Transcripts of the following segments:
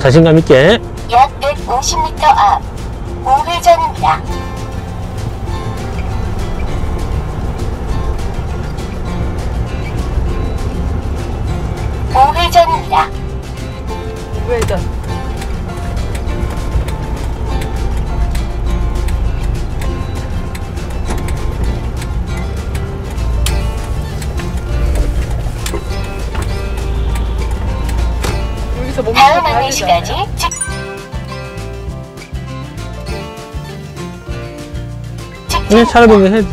자신감 있게. 약 150m 앞 우회전입니다. 우회전입니다. 우회전. 여기서 다음 멈추면 안내시까지 그냥 차를 보면 해야지.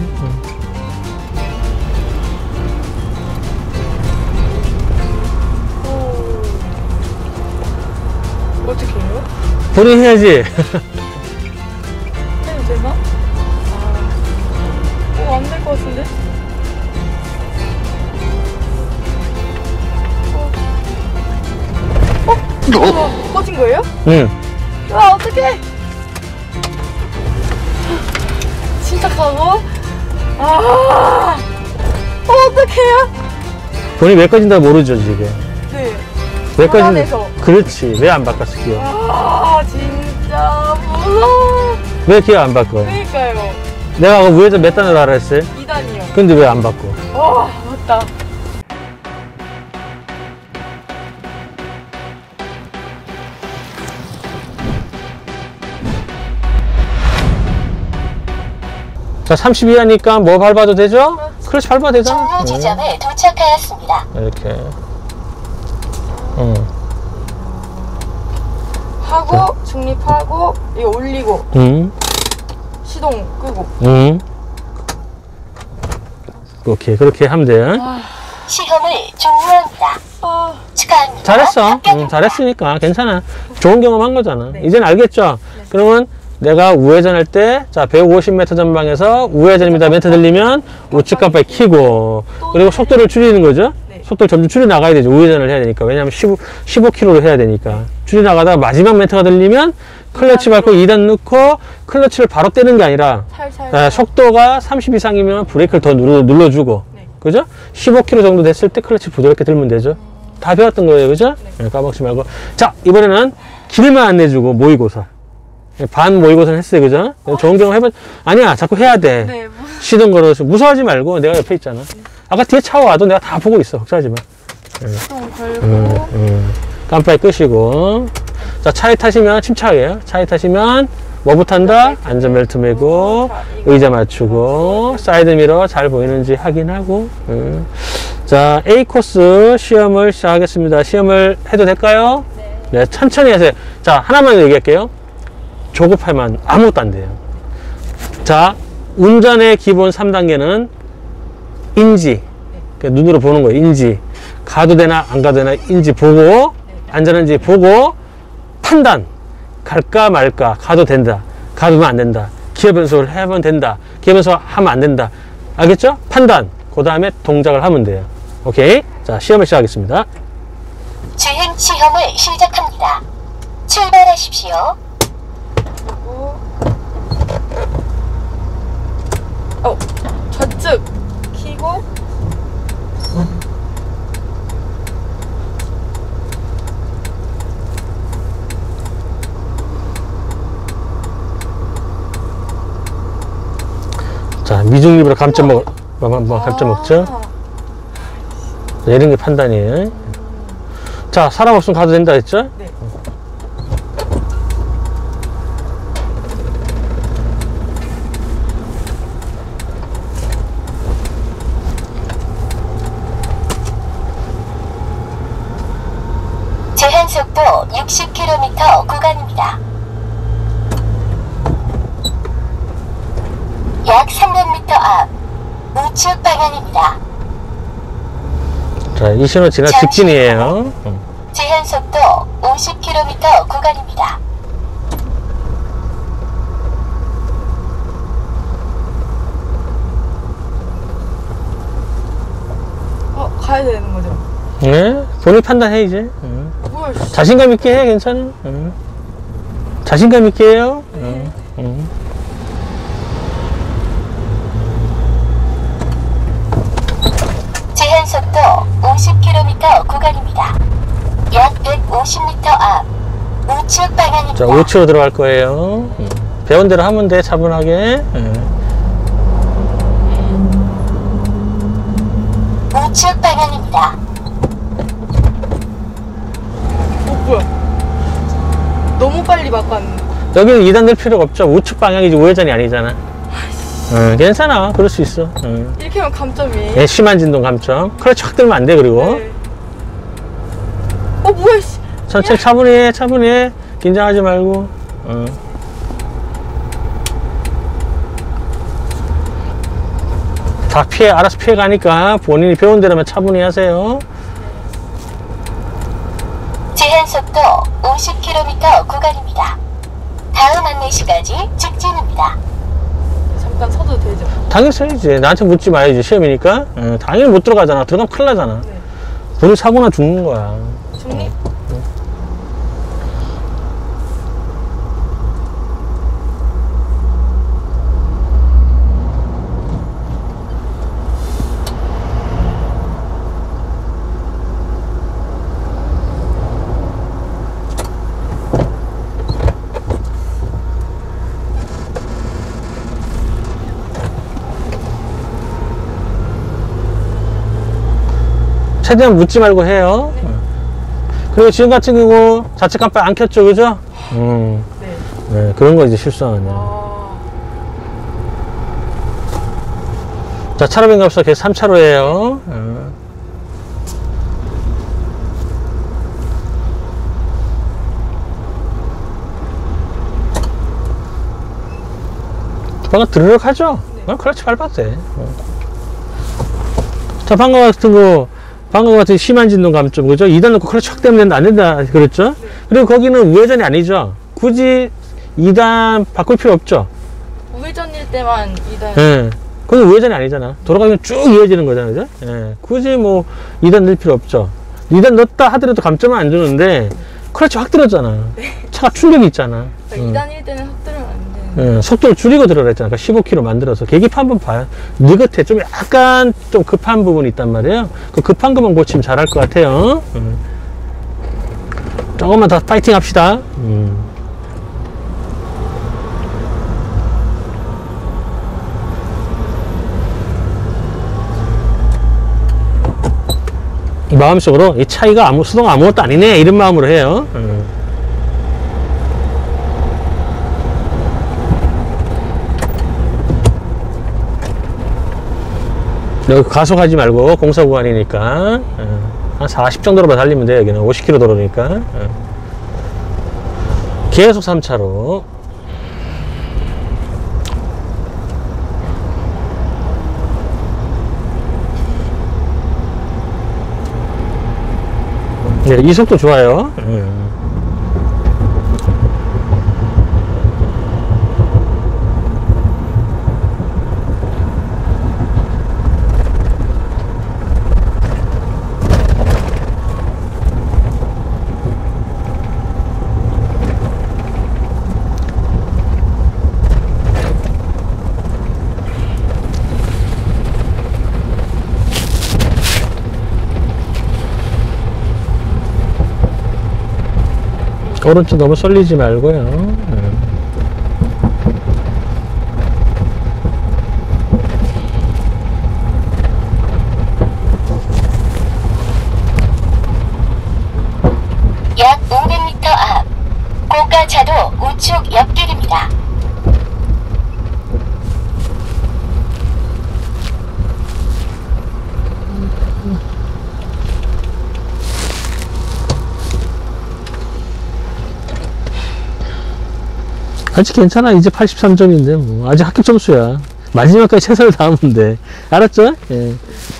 어떻게 해요? 본인이 해야지. 해도 되나? 안 될 것 같은데? 꺼진 거예요? 응. 와, 어떡해! 침착하고. 어떡해요? 본인이 왜 꺼진다 모르죠, 지금. 네. 왜 불안해서. 그렇지. 왜 안 바꿨어, 기어? 진짜 무서워. 왜 기어 안 바꿔? 그러니까요. 내가 우회전 몇 단으로 하라 했어요? 2단이요. 근데 왜 안 바꿔? 맞다. 자, 32 하니까 뭐 밟아도 되죠? 클러치 밟아도 되잖아. 종료 지점에 도착하였습니다. 이렇게. 하고, 중립하고, 이거 올리고, 시동 끄고. 오케이. 그렇게 하면 돼. 시험을 종료합니다. 축하합니다. 잘했어. 합격입니다. 잘했으니까 괜찮아. 좋은 경험 한 거잖아. 네. 이제는 알겠죠? 그러면 내가 우회전할 때, 자, 150m 전방에서 우회전입니다. 멘트 들리면 우측 깜빡이 켜고, 그리고 속도를 줄이는 거죠? 네. 속도를 점점 줄여 나가야 되죠. 우회전을 해야 되니까. 왜냐하면 15km로 해야 되니까. 줄여 나가다가 마지막 멘트가 들리면 클러치 밟고 2단 넣고 클러치를 바로 떼는 게 아니라 살살. 속도가 30 이상이면 브레이크를 더 눌러주고, 네. 그죠? 15km 정도 됐을 때 클러치 부드럽게 들면 되죠. 다 배웠던 거예요, 그죠? 네. 까먹지 말고. 자, 이번에는 길만 안내주고 모의고사. 반 모의고사는 했어요, 그죠? 좋은 경험 해봐. 아니야, 자꾸 해야 돼. 네, 시동 걸어서 무서워하지 말고 내가 옆에 있잖아. 아까 뒤에 차 와도 내가 다 보고 있어. 걱정하지 마. 시동 걸고. 깜빡이 끄시고. 자, 차에 타시면 침착해요. 차에 타시면 뭐부터 한다? 안전벨트 매고, 의자 맞추고, 사이드미러 잘 보이는지 확인하고. 자, A코스 시험을 시작하겠습니다. 시험을 해도 될까요? 네, 천천히 하세요. 자, 하나만 얘기할게요. 조급하면 아무것도 안 돼요. 자, 운전의 기본 3단계는 인지. 그러니까 눈으로 보는 거예요. 인지. 가도 되나 안 가도 되나 인지 보고, 안전한지 보고, 판단. 갈까 말까. 가도 된다. 가두면 안 된다. 기어 변속을 하면 된다. 기어 변속 하면 안 된다. 알겠죠? 판단. 그 다음에 동작을 하면 돼요. 오케이? 자, 시험을 시작하겠습니다. 주행 시험을 시작합니다. 출발하십시오. 좌측 키고. 자, 미중립으로 감점 감점 먹죠? 자, 이런 게 판단이에요. 자, 사람 없으면 가도 된다 했죠? 네. 제한 속도 60km 구간입니다. 약 300m 앞 우측 방향입니다. 자, 이 신호 지나 직진이에요. 제한 속도 50km 구간입니다. 가야 되는 거죠? 네? 본인 판단해, 이제. 뭘? 자신감 있게 해, 괜찮아. 자신감 있게 해요. 제한 속도 50km 구간입니다. 약 150m 앞 우측 방향입니다. 자, 우측으로 들어갈 거예요. 배운 대로 하면 돼, 차분하게. 우측 방향입니다. 뭐야? 너무 빨리 바꿨는데. 여기는 2단 될 필요가 없죠. 우측 방향이지 우회전이 아니잖아. 괜찮아. 그럴 수 있어. 이렇게 하면 감점이에요. 예, 심한 진동 감점. 클러치 확 들면 안 돼, 그리고. 네. 뭐야, 씨. 천천히 차분히 해, 차분히 해. 긴장하지 말고. 다 알아서 피해가니까 본인이 배운 대로만 차분히 하세요. 제한 속도 50km 구간입니다. 다음 안내시까지 직진입니다. 잠깐 서도 되죠? 당연히 써야지. 나한테 묻지 마야지. 시험이니까. 당연히 못 들어가잖아. 들어가면 큰일 나잖아. 네. 본인 사고나 죽는 거야. 중립? 최대한 묻지 말고 해요. 그리고 지금 같은 경우 자체 깜빡 안 켰죠, 그죠? 네. 네, 그런 거 이제 실수하네. 자, 차로 변경합시다. 계속 3차로예요. 방금 드르륵 하죠? 그렇지, 밟아도 돼. 자, 방금 같은 심한 진동 감점, 그죠? 2단 놓고 크러치 확 되면 된다, 안 된다, 그랬죠? 그리고 거기는 우회전이 아니죠? 굳이 2단 바꿀 필요 없죠? 우회전일 때만 2단. 예. 그건 우회전이 아니잖아. 돌아가면 쭉 이어지는 거잖아, 그죠? 예. 굳이 뭐 2단 넣을 필요 없죠. 2단 넣었다 하더라도 감점은 안 주는데, 크러치 확 들었잖아. 차가 충격이 있잖아. 그러니까 2단일 때는 확 들으면 안 되는. 속도를 줄이고 들어라 했잖아. 그러니까 15km 만들어서. 계기판 한번 봐요. 네 겉에 좀 약간 좀 급한 부분이 있단 말이에요. 그 급한 것만 고치면 잘할 것 같아요. 조금만 더 파이팅 합시다. 이 마음속으로 이 차이가 수동가 아무것도 아니네 이런 마음으로 해요. 여기 가속하지 말고 공사 구간이니까 한 40 정도로만 달리면 돼요. 여기는 50km 도로니까. 계속 3차로. 네, 이 속도 좋아요. 오른쪽 너무 쏠리지 말고요. 약 500m 앞 고가차도 우측 옆길입니다. 아직 괜찮아. 이제 83점인데 뭐 아직 합격 점수야. 마지막까지 최선을 다하면 돼. 알았죠? 예.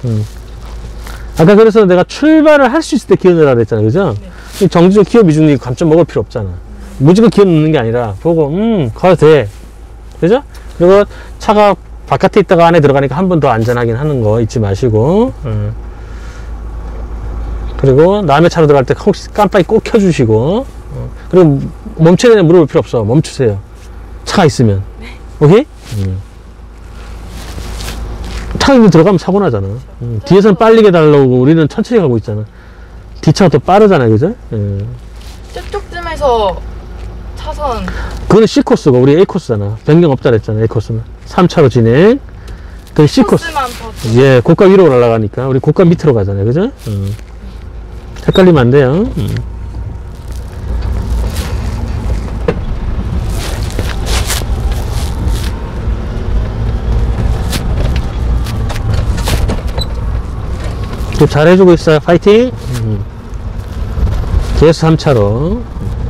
아까 그래서 내가 출발을 할 수 있을 때 기어 넣으라 그랬잖아, 그죠? 네. 정지적 기어 미중리 감점 먹을 필요 없잖아. 무조건 기어 넣는 게 아니라 보고 가도 돼, 그죠? 그리고 차가 바깥에 있다가 안에 들어가니까 한 번 더 안전하긴 하는 거 잊지 마시고. 그리고 남의 차로 들어갈 때 혹시 깜빡이 꼭 켜주시고. 그리고 멈춰야 되냐 물어볼 필요 없어. 멈추세요. 차가 있으면. 네. 오케이? 차가 이미 들어가면 사고 나잖아. 뒤에서는 빨리 달라고 우리는 천천히 가고 있잖아. 뒤차가 더 빠르잖아, 그죠? 저쪽쯤에서 차선 그거는 C코스고 우리 A코스잖아. 변경 없다 그랬잖아. A코스는 3차로 진행. 그 C코스. 코스만 더 예, 고가 위로 올라가니까 우리 고가 밑으로 가잖아요. 그죠? 헷갈리면 안 돼요. 잘해주고 있어요. 파이팅! 계속 3차로.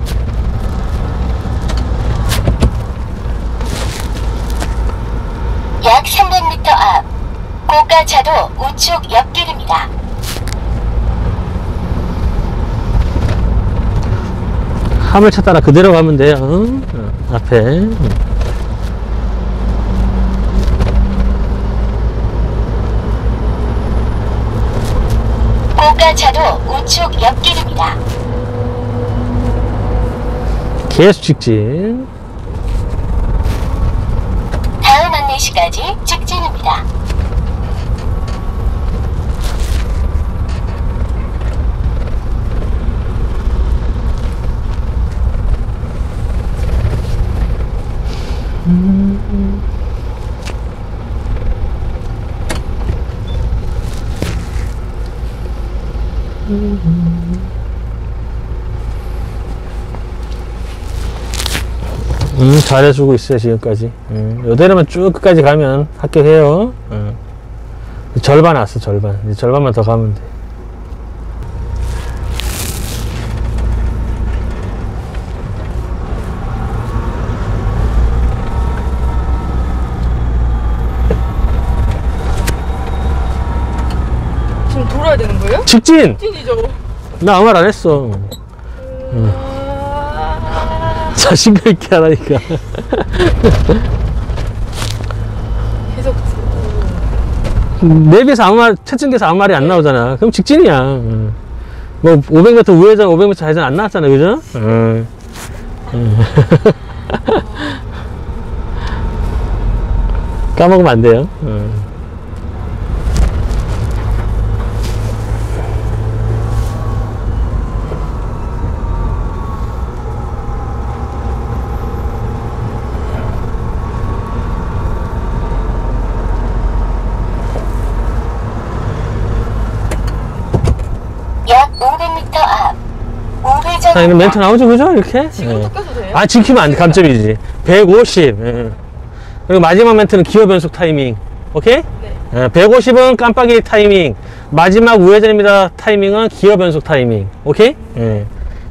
약 300m 앞 고가차도 우측 옆길입니다. 화물차 따라 그대로 가면 돼요. 앞에. 고가차도 우측 옆길입니다. 계속 직진. 다음 안내시까지 직진입니다. 잘해주고 있어요, 지금까지. 요대로만 쭉 끝까지 가면 합격해요. 절반 왔어, 절반. 이제 절반만 더 가면 돼. 지금 돌아야 되는 거예요? 직진! 찐이죠. 나 아무 말 안 했어. 자신감 있게 하라니까. 계속 내비에서 아무 말, 채팅에서 아무 말이 안 나오잖아. 그럼 직진이야. 뭐, 500m 우회전, 500m 좌회전 안 나왔잖아. 그죠? 까먹으면 안 돼요. 약 500m 앞 우회전. 자, 이런 멘트 나오죠, 그죠? 이렇게? 지금부터 껴도 돼요? 아, 지키면 안 돼. 감점이지. 150. 예. 그리고 마지막 멘트는 기어 변속 타이밍. 오케이? 네. 150은 깜빡이 타이밍. 마지막 우회전입니다. 타이밍은 기어 변속 타이밍. 오케이? 예.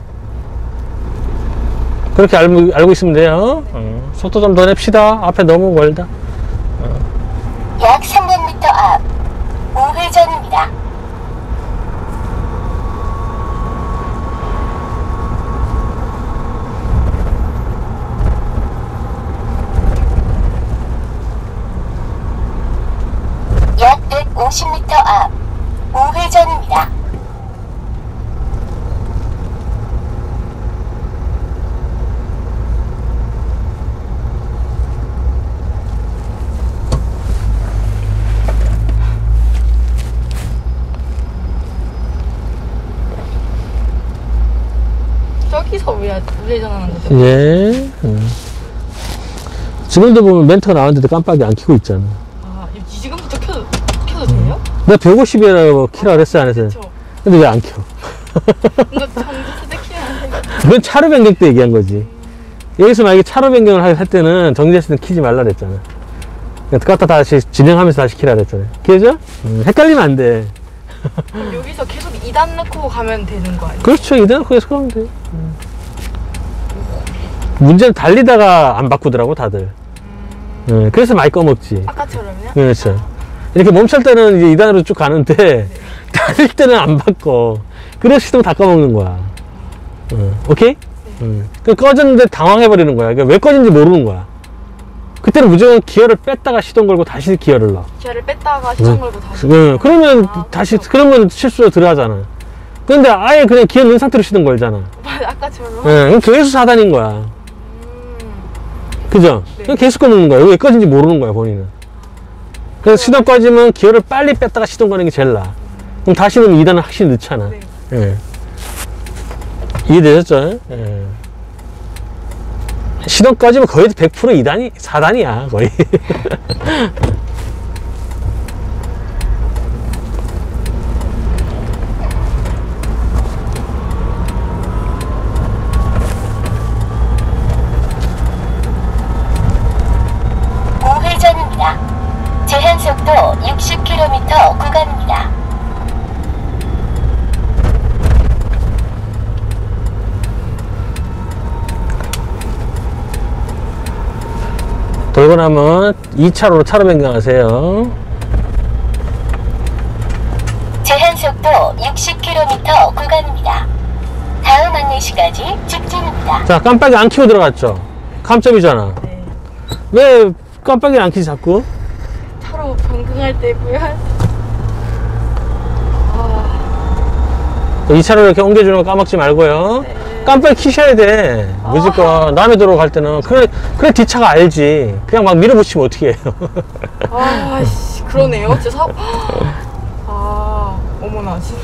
그렇게 알고 있으면 돼요. 속도 좀 더 냅시다. 앞에 너무 멀다. 약 300m 앞 우회전입니다. 약 150m 앞 우회전입니다. 저기서 우회전하는 거죠? 예. 지금도 보면 멘트가 나왔는데도 깜빡이 안 켜고 있잖아. 아, 지금부터 켜도 돼요? 내가 150이라고 키라 그랬어, 안 했어요? 그쵸. 근데 왜 안 켜? 이거 정지세 때 키면 안 돼요? 그건 차로 변경 때 얘기한 거지. 여기서 만약에 차로 변경을 할 때는 정지했을 때 키지 말라 그랬잖아. 그러니까 갖다 다시 진행하면서 다시 키라 그랬잖아요. 그죠? 헷갈리면 안 돼. 그럼 여기서 계속 2단 넣고 가면 되는 거 아니에요? 그렇죠. 이대로 거기서 그러면 돼. 문제는 달리다가 안 바꾸더라고, 다들. 그래서 많이 꺼먹지. 아까처럼요? 그렇죠. 이렇게 멈출 때는 이제 2단으로 쭉 가는데, 달릴 때는 안 바꿔. 그래서 시동 다 꺼먹는 거야. 오케이? 그 꺼졌는데 당황해버리는 거야. 그러니까 왜 꺼진지 모르는 거야. 그때는 무조건 기어를 뺐다가 시동 걸고 다시 기어를 넣어. 기어를 뺐다가 시동 걸고 다시. 그러면 아, 다시, 그거. 그러면 실수로 들어가잖아. 근데 아예 그냥 기어 넣은 상태로 시동 걸잖아. 맞아, 아까처럼? 그럼 계속 사단인 거야. 그죠? 네. 그냥 계속 꺼먹는 거야. 왜 꺼진지 모르는 거야, 본인은. 그래서 시동 꺼지면 기어를 빨리 뺐다가 시동 거는 게 제일 나아. 그럼 다시 넣으면 2단은 확실히 넣잖아. 네. 예. 이해되셨죠? 예. 시동 꺼지면 거의 100% 2단이, 4단이야, 거의. 우회전입니다. 제한속도 60km 구간입니다. 돌고 나면 2차로로 차로 변경하세요. 제한속도 60km 구간입니다. 다음 안내시까지 직진입니다. 자, 깜빡이 안 켜고 들어갔죠? 감점이잖아. 네. 왜 깜빡이를 안 켜지, 자꾸? 차로 변경할 때고요. 아, 2차로로 이렇게 옮겨주는 거 까먹지 말고요. 네. 깜빡이 키셔야 돼. 무조건. 남의 도로 갈 때는. 그래, 뒷차가 알지. 그냥 막 밀어붙이면 어떻게 해요. 아, 씨, 그러네요. 진짜 사고. 아, 어머나, 진짜.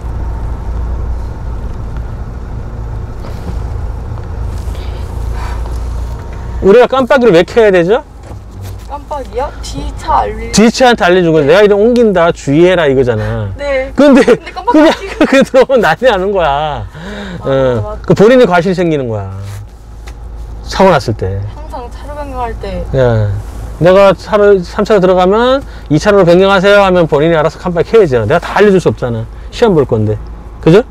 우리가 깜빡이를 왜 켜야 되죠? 깜빡이요? 뒤차 알림. 뒷차한테 알려주고 내가 이런 옮긴다 주의해라 이거잖아. 네. 근데 깜빡이 그냥 켜고. 그게 들어오면 난리 나는 거야. 맞아. 그 본인이 과실이 생기는 거야. 사고 났을 때. 항상 차로 변경할 때. 예. 내가 3차로 들어가면 2차로로 변경하세요 하면 본인이 알아서 깜빡이 켜야죠. 내가 다 알려줄 수 없잖아. 시험 볼 건데. 그죠?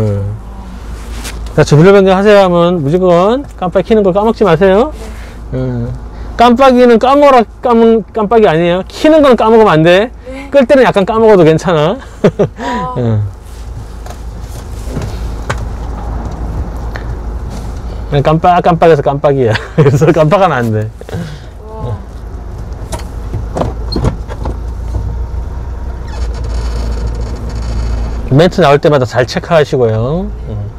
자, 주변 변경하세요 하면 무조건 깜빡이 켜는 걸 까먹지 마세요. 깜빡이는 까먹어라 까먹은 깜빡이 아니에요. 켜는 건 까먹으면 안 돼. 네. 끌 때는 약간 까먹어도 괜찮아. 아, 그냥 깜빡해서 깜빡이야. 그래서 깜빡하면 안 돼. 와. 멘트 나올 때마다 잘 체크하시고요.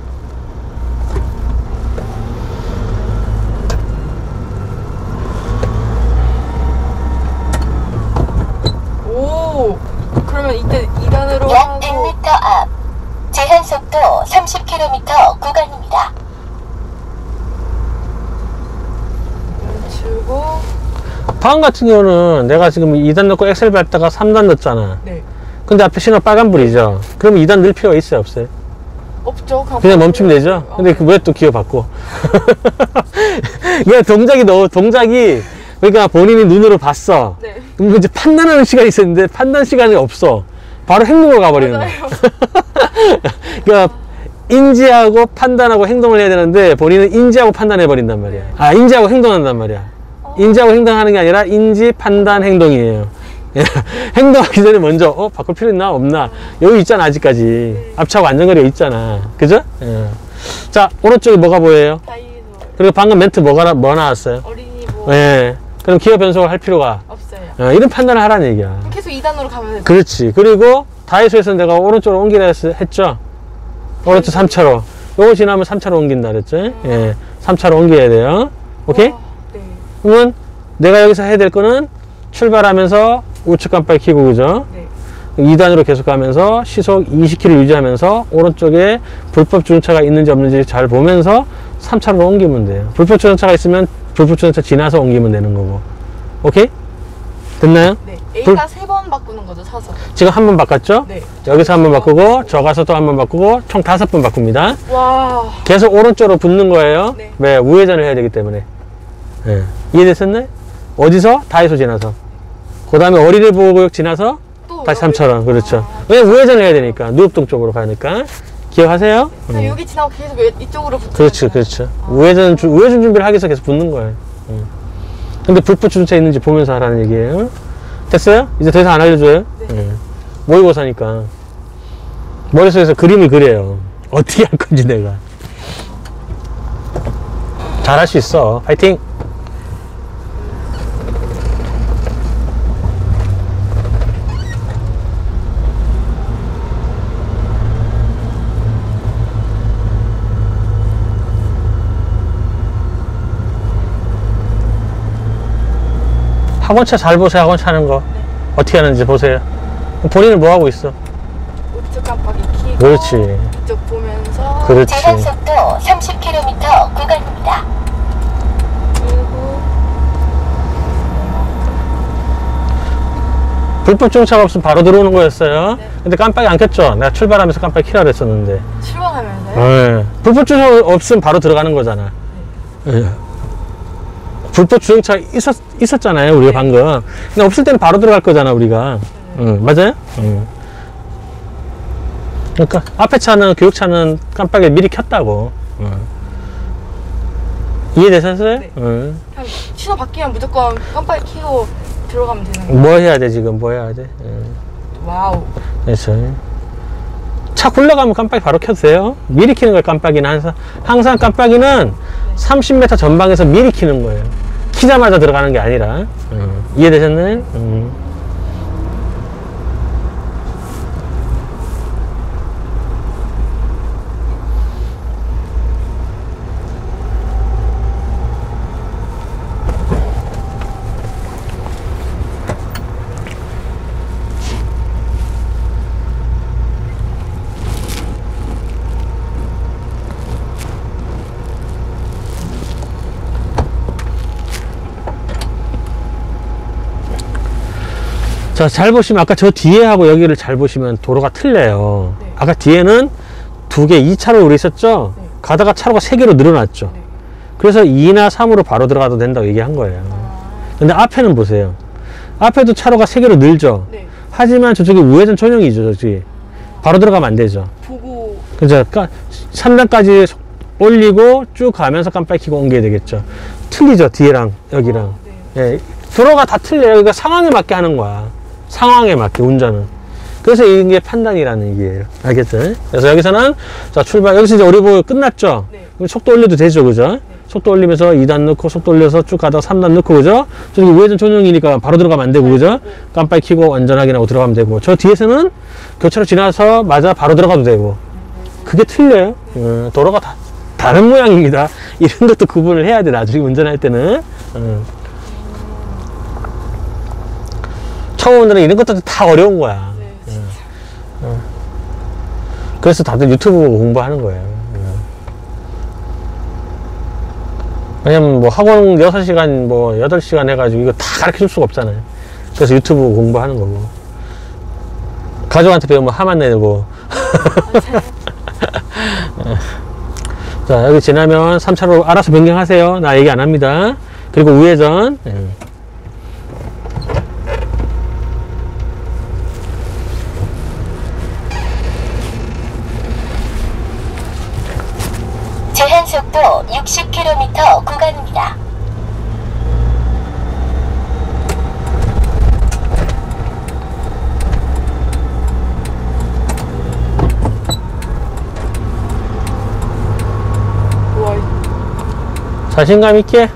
오, 그러면 이때 2단으로 약 하고 100m 앞. 제한속도 30km 구간입니다. 멈추고. 방금 같은 경우는 내가 지금 2단 넣고 엑셀 밟다가 3단 넣었잖아. 네. 근데 앞에 신호 빨간불이죠. 그러면 2단 넣을 필요가 있어요, 없어요? 없죠. 그냥 멈추면 되죠? 근데 왜 또 기어 바꿔? 그냥 동작이, 그러니까 본인이 눈으로 봤어. 네. 그럼 이제 판단하는 시간이 있었는데 판단 시간이 없어. 바로 행동으로 가버리는 거야. 맞아요. 그러니까 인지하고 판단하고 행동을 해야 되는데 본인은 인지하고 판단해버린단 말이야. 아, 인지하고 행동한단 말이야. 인지하고 행동하는 게 아니라 인지, 판단, 행동이에요. 행동하기 전에 먼저 바꿀 필요 있나 없나 여기 있잖아. 아직까지 앞차고 안전거리가 있잖아. 그죠? 자, 오른쪽에 뭐가 보여요? 다이소. 그리고 방금 멘트 뭐 나왔어요? 어린이 뭐 그럼 기어 변속을 할 필요가 없어요. 이런 판단을 하라는 얘기야. 계속 2단으로 가면 되죠. 그렇지. 그리고 다이소에서 내가 오른쪽으로 옮기라 했죠? 오른쪽 3차로. 요거 지나면 3차로 옮긴다 그랬죠? 3차로 옮겨야 돼요. 오케이? 와, 네. 그러면 내가 여기서 해야 될 거는 출발하면서 우측 깜빡이 켜고, 그죠? 네. 2단으로 계속 가면서 시속 20km 유지하면서 오른쪽에 불법 주행차가 있는지 없는지 잘 보면서 3차로 옮기면 돼요. 불법 주행차가 있으면 불법 주행차 지나서 옮기면 되는 거고. 오케이? 됐나요? 네. A가 3번 바꾸는 거죠, 사서. 지금 한 번 바꿨죠? 네. 여기서 한 번 바꾸고 저 가서 또 한 번 바꾸고 총 5번 바꿉니다. 와. 계속 오른쪽으로 붙는 거예요. 네. 왜? 우회전을 해야 되기 때문에. 이해됐었나요? 어디서? 다이소 지나서. 그 다음에 어린이 보호구역 지나서 또 다시 여기- 3차로. 그렇죠. 아, 왜? 우회전을 해야 되니까. 누읍동 쪽으로 가니까. 기억하세요? 그냥 여기 지나고 계속 이쪽으로 붙는 그렇죠, 거예요. 그렇죠. 우회전 준비를 하기 위해서 계속 붙는 거예요. 근데 불법 주차차 있는지 보면서 하라는 얘기예요. 됐어요? 이제 더 이상 안 알려줘요? 네. 모의고사니까. 머릿속에서 그림을 그려요. 어떻게 할 건지 내가. 잘할 수 있어. 파이팅! 학원차 잘 보세요. 학원차 하는 거. 어떻게 하는지 보세요. 본인은 뭐 하고 있어? 우측 깜빡이 켜고 그렇지. 이쪽 보면서 그렇지. 제한속도 30km 구간입니다. 그리고 불법 주행차가 없으면 바로 들어오는 거였어요. 네. 근데 깜빡이 안 켰죠? 내가 출발하면서 깜빡이 켜라 그랬었는데. 출발하면서요? 네. 불법 주행 없으면 바로 들어가는 거잖아. 네. 불법 주행차 있었잖아요, 우리가 방금. 근데 없을 때는 바로 들어갈 거잖아, 우리가. 응, 맞아요? 응. 그러니까 앞에 차는, 교육차는 깜빡이 미리 켰다고. 응. 이해되셨어요? 네. 응. 그냥 신호 바뀌면 무조건 깜빡이 켜고 들어가면 되는 거예요? 뭐 해야 돼, 지금? 뭐 해야 돼? 응. 와우. 그렇죠. 차 굴러가면 깜빡이 바로 켜도 돼요. 미리 켜는 거예요, 깜빡이는. 항상 깜빡이는 30m 전방에서 미리 켜는 거예요. 키자마자 들어가는 게 아니라. 이해되셨나요? 자, 잘 보시면 아까 저 뒤에 하고 여기를 잘 보시면 도로가 틀려요. 네. 아까 뒤에는 2개, 2차로 우리 있었죠? 네. 가다가 차로가 3개로 늘어났죠. 네. 그래서 2나 3으로 바로 들어가도 된다고 얘기한 거예요. 근데 앞에는 보세요. 앞에도 차로가 3개로 늘죠? 네. 하지만 저쪽이 우회전 전용이죠, 저쪽이. 바로 들어가면 안 되죠. 보고 그죠? 3단까지 올리고 쭉 가면서 깜빡이 켜고 옮겨야 되겠죠. 틀리죠, 뒤에랑 여기랑. 네. 예, 도로가 다 틀려요. 그러니까 상황에 맞게 하는 거야. 상황에 맞게, 운전은. 그래서 이게 판단이라는 얘기예요. 알겠죠? 그래서 여기서는, 자, 출발, 여기서 이제 오리보 끝났죠? 네. 그럼 속도 올려도 되죠, 그죠? 속도 올리면서 2단 넣고, 속도 올려서 쭉 가다가 3단 넣고, 그죠? 저기 우회전 전용이니까 바로 들어가면 안 되고, 그죠? 깜빡이 켜고 안전 확인하고 들어가면 되고. 저 뒤에서는 교차로 지나서 맞아, 바로 들어가도 되고. 그게 틀려요. 도로가 다 다른 모양입니다. 이런 것도 구분을 해야 돼, 나중에 운전할 때는. 처음에는 이런 것도 다 어려운 거야. 네, 진짜. 그래서 다들 유튜브 보고 공부하는 거예요. 왜냐면 뭐 학원 6시간, 뭐 8시간 해가지고 이거 다 가르쳐 줄 수가 없잖아요. 그래서 유튜브 보고 공부하는 거고. 가족한테 배우면 화만 내고. 자, 여기 지나면 3차로 알아서 변경하세요. 나 얘기 안 합니다. 그리고 우회전. 제한속도 60km 구간입니다. 와, 자신감 있게.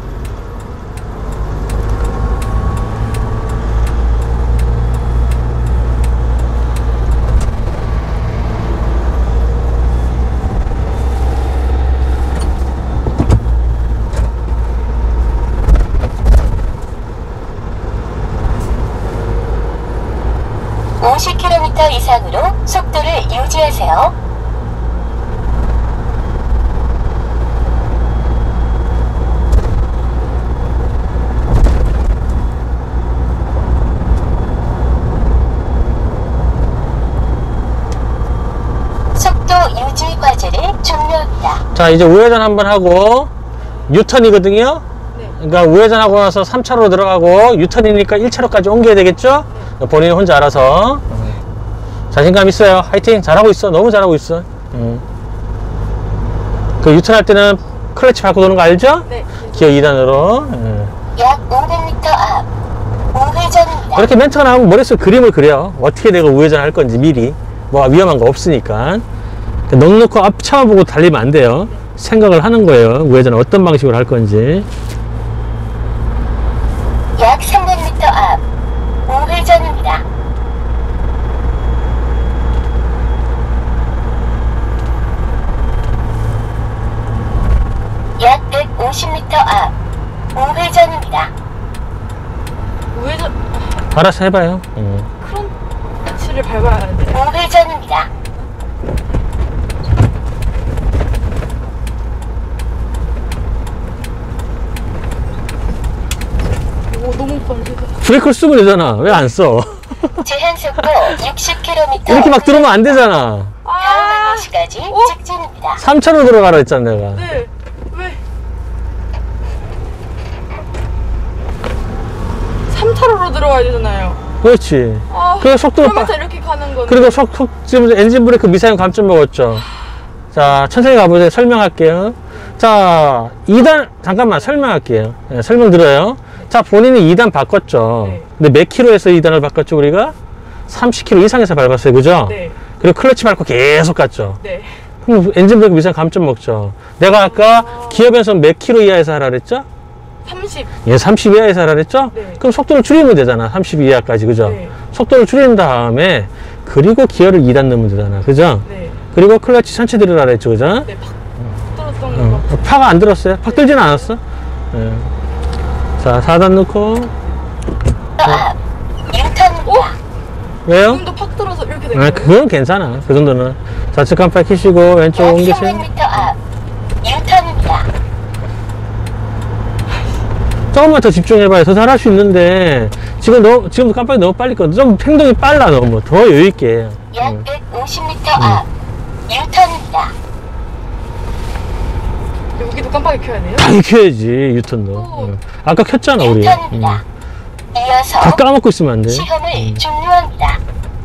이상으로 속도를 유지하세요. 속도 유지 과제를 종료합니다. 자, 이제 우회전 한번 하고 유턴이거든요. 네. 그러니까 우회전하고 나서 3차로 들어가고 유턴이니까 1차로까지 옮겨야 되겠죠? 본인이 혼자 알아서. 자신감 있어요. 화이팅. 잘하고 있어. 너무 잘하고 있어. 그 유턴할 때는 클러치 밟고 도는 거 알죠? 네. 기어 2단으로. 약 500m 앞 우회전입니다. 이렇게 멘트가 나오면 머릿속에 그림을 그려. 어떻게 내가 우회전할 건지 미리. 뭐 위험한 거 없으니까. 넉넉히 앞 차만 보고 달리면 안 돼요. 생각을 하는 거예요. 우회전 어떤 방식으로 할 건지. 약 300m 앞 우회전입니다. 약 150m 앞 우회전입니다. 우회전 알아서 해봐요. 크런치를 밟아야 돼. 우회전입니다. 브레이크를 쓰고 되잖아. 왜 안 써? 제한 속도 60km. 이렇게 막 들어오면 안 되잖아. 다음 안내시까지 직진입니다. 3차로 들어가라 했잖아, 내가. 네. 왜? 3차로로 들어가야 되잖아요. 그렇지. 아, 그래서 속도를 그러면서 이렇게 가는 거는. 그리고 지금 엔진 브레이크 미사용 감점 먹었죠. 자, 천천히 가보세요. 설명할게요. 자, 2단, 잠깐만 설명할게요. 네, 설명 들어요. 자, 본인이 2단 바꿨죠. 네. 근데 몇 킬로에서 2단을 바꿨죠, 우리가? 30km 이상에서 밟았어요. 그죠? 네. 그리고 클러치 밟고 계속 갔죠. 네. 그럼 엔진 브레이크 미사용 감점 먹죠. 내가 아까 기어 변속 몇 킬로 이하에서 하라 그랬죠? 30. 예, 30 이하에서 하라 그랬죠? 네. 그럼 속도를 줄이면 되잖아. 30 이하까지. 그죠? 네. 속도를 줄인 다음에 그리고 기어를 2단 넣으면 되잖아. 그죠? 네. 그리고 클러치 천천히 들으라 그랬죠. 그죠? 네. 팍 떨어졌던 거. 파가 안 들었어요. 팍 들지는 않았어. 예. 자, 4단 넣고. 앞 유턴입니다. 왜요? 지금도 팍 들어서 이렇게 된 아, 거예요. 그건 괜찮아. 그 정도는. 좌측 깜빡 켜시고 왼쪽 약 옮기세요. 300m 앞 유턴입니다. 조금만 더 집중해봐요. 더 잘할 수 있는데 지금도 깜빡이 너무 빨리 꺼. 좀 행동이 빨라. 너무 더 여유 있게. 약 150m 앞 유턴입니다. 여기도 깜빡이 켜야 돼요? 당연히 켜야지. 유턴도. 오. 아까 켰잖아 우리. 유턴입니다. 이어서 다 까먹고 있으면 안 돼. 시험을 종료합니다.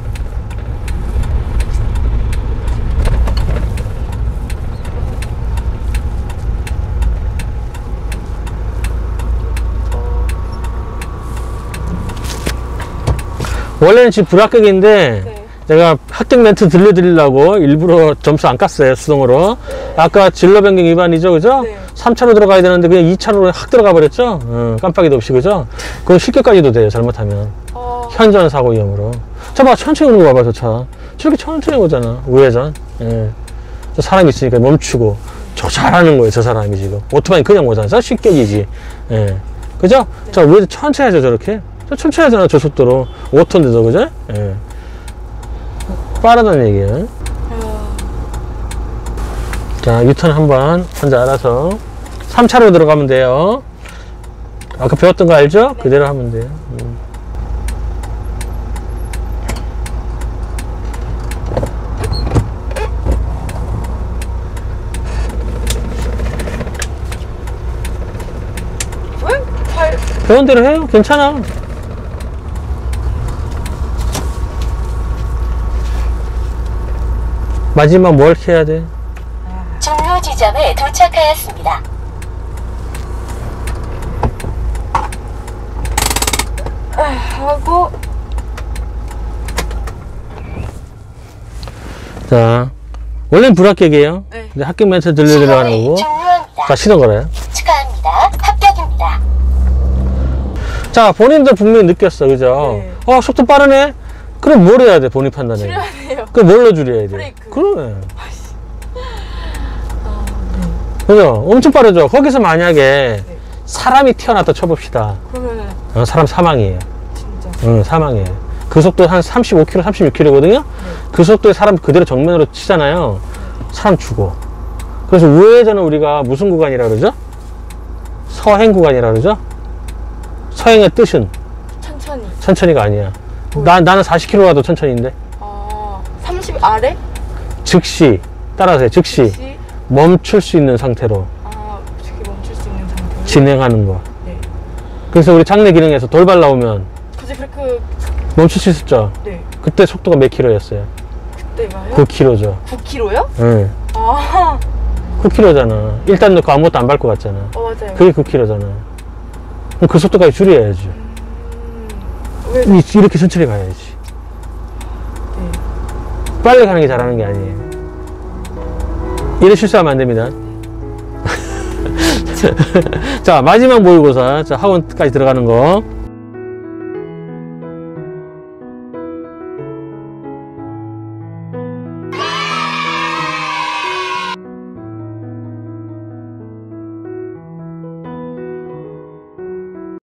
원래는 지금 불합격인데 네. 제가 합격 멘트 들려드리려고 일부러 점수 안 깠어요. 수동으로. 아까 진로 변경 위반이죠. 그죠? 네. 3차로 들어가야 되는데 그냥 2차로로 확 들어가 버렸죠. 깜빡이도 없이. 그죠? 그건 실격까지도 돼요. 잘못하면. 현전 사고 위험으로. 저 봐, 천천히 오는 거 봐봐, 저 차. 저렇게 천천히 오잖아, 우회전. 예. 저 사람 있으니까 멈추고. 저 잘하는 거예요, 저 사람이 지금. 오토바이 그냥 오잖아. 저 쉽게이지. 예. 그죠? 저 우회전 천천히 하죠, 저렇게. 저 천천히 하잖아, 저 속도로. 5톤인데도, 그죠? 예. 빠르다는 얘기예요. 자, 유턴 한번 혼자 알아서. 3차로 들어가면 돼요. 아까 배웠던 거 알죠? 그대로 하면 돼요. 배운 대로 해요. 괜찮아. 마지막 뭘 해야 돼? 종료 지점에 도착하였습니다. 하고 자, 원래는 불합격이에요. 네. 근데 합격 멘트 들려드리려고 하는 시험을 거고. 종료합니다. 자, 시동 걸어요. 축하합니다. 합격입니다. 자, 본인도 분명히 느꼈어. 그죠? 네. 속도 빠르네? 그럼 뭘 해야 돼? 본인 판단에. 줄여야 돼요. 그럼 뭘로 줄여야 돼? 브레이크. 그러네. 그죠? 엄청 빠르죠? 거기서 만약에 네. 사람이 튀어나왔다 쳐봅시다. 그러면은 사람 사망이에요. 진짜. 사망이에요. 그 속도 한 35km, 36km거든요? 그 속도에 사람 그대로 정면으로 치잖아요. 사람 죽어. 그래서 우회전은 우리가 무슨 구간이라 그러죠? 서행 구간이라 그러죠? 서행의 뜻은 천천히. 천천히가 아니야. 나는 40km 가도 천천히인데. 30 아래? 즉시, 따라하세요. 즉시 혹시 멈출 수 있는 상태로 저기 멈출 수 있는 상태. 진행하는 거. 네. 그래서 우리 장내 기능에서 돌발 나오면 굳이 브레이크. 멈출 수 있었죠? 네. 그때 속도가 몇 킬로였어요? 그때가요? 9km죠. 9kg요? 응. 아, 9km잖아. 일단 넣고 아무것도 안 밟고 갔잖아. 맞아요. 그게 9km잖아. 그럼 그 속도까지 줄여야지. 왜? 이렇게 천천히 가야지. 네. 빨리 가는 게 잘하는 게 아니에요. 이래 실수하면 안 됩니다. 자, 마지막 모의고사. 자, 학원까지 들어가는 거.